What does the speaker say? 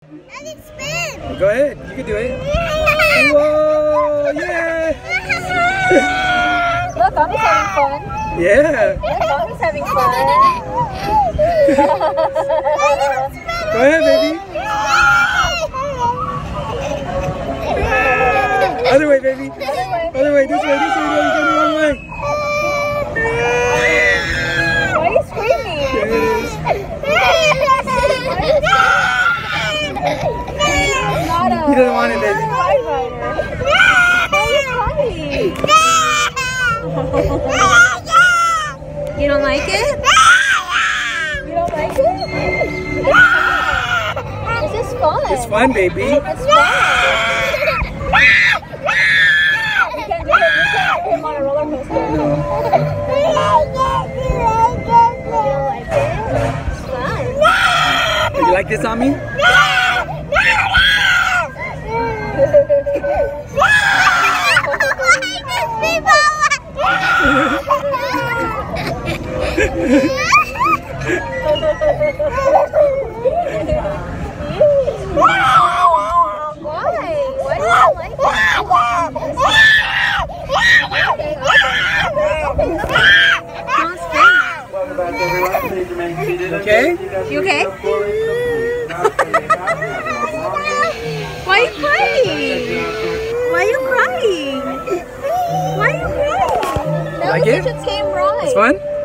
And it spins. Go ahead, you can do it. Whoa, yeah! Look, Mommy's having fun. Yeah. Look, Mommy's having fun. Go ahead, baby. Other way, baby. Other way, this way, this way. No, you're going the wrong way. Why are you screaming? He doesn't want it, baby. Why are you crying? You don't like it? You don't like it? This is fun. It's fun, baby. It's fun. You can't do it. You can't put him on a roller coaster. No. You don't like it? It's fun. Do you like this on me? Why? Why do you like it? Don't scream. Okay? You okay? Why are you crying? Why are you crying? Wwhy are you crying? That Like was it? such a tame ride. It's fun?